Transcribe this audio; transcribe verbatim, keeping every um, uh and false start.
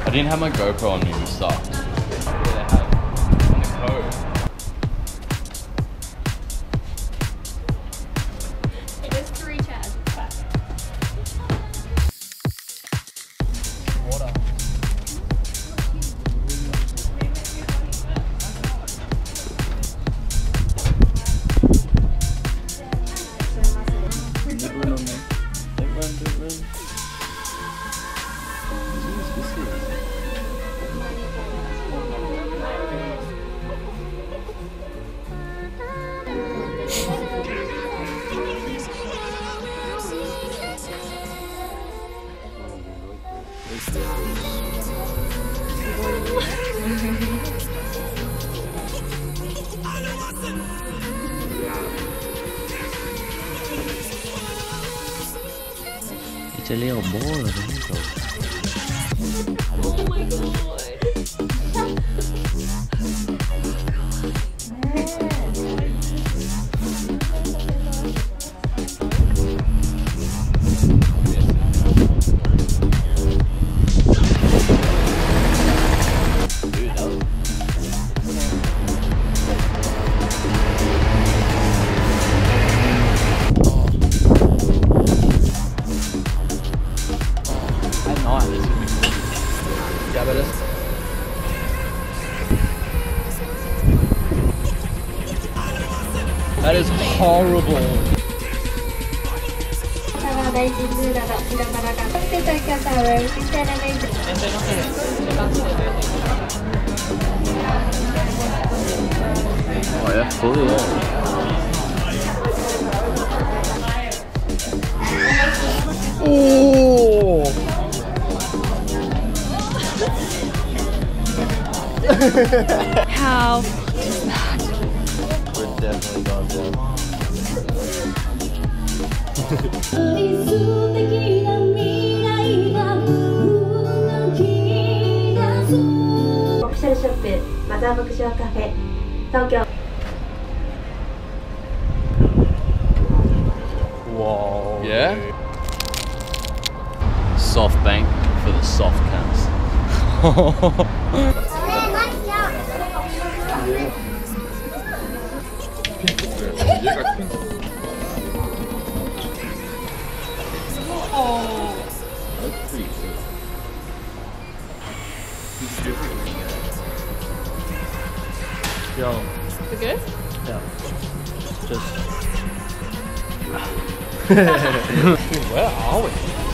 I didn't have my GoPro on me, which sucked. Yeah, they have. On the code. It goes three chairs. Water. Don't run on me. Don't run, don't run. It's a little boy, isn't it? Oh my god. That is horrible. Oh yeah, fully on. Oh! How is that? We're definitely going down. Official shop マザー牧場カフェ東京 Whoa. Yeah? Soft bank for the soft cans. Oh. That's pretty good. Yo. Is it good? Yeah. Just. Where are we?